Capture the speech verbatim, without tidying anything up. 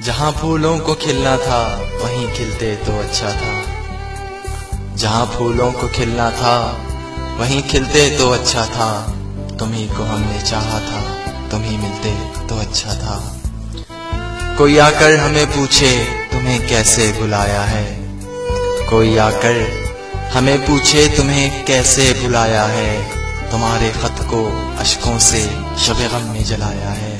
जहाँ फूलों को खिलना था वहीं खिलते तो अच्छा था। जहाँ फूलों को खिलना था वहीं खिलते तो अच्छा था। तुम्ही को हमने चाहा था, तुम ही मिलते तो अच्छा था। कोई आकर हमें पूछे तुम्हें कैसे बुलाया है। कोई आकर हमें पूछे तुम्हें कैसे बुलाया है। तुम्हारे खत को अश्कों से शब गम में जलाया है।